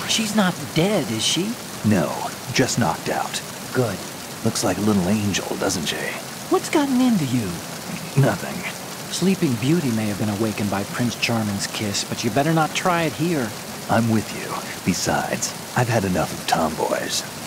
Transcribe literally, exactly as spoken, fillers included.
She's not dead, is she? No, just knocked out. Good. Looks like a little angel, doesn't she? What's gotten into you? Nothing. Sleeping Beauty may have been awakened by Prince Charming's kiss, but you better not try it here. I'm with you. Besides, I've had enough of tomboys.